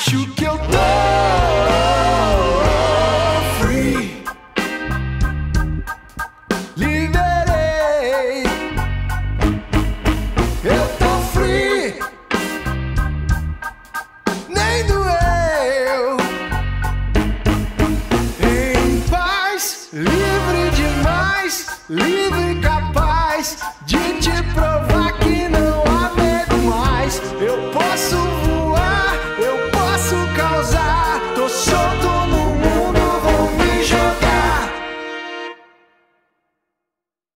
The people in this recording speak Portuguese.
acho que eu tô free. Liberei. Eu tô free. Nem doeu. Em paz, livre demais, livre e capaz de te provar que não há medo mais. Eu posso